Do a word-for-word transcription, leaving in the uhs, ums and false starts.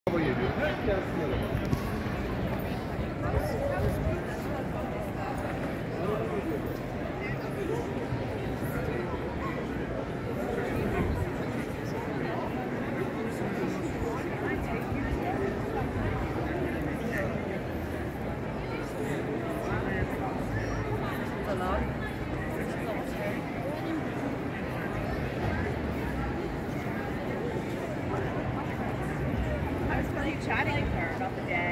Hava geliyor. Hep gelsin yanıma. I was really chatting with her about the day.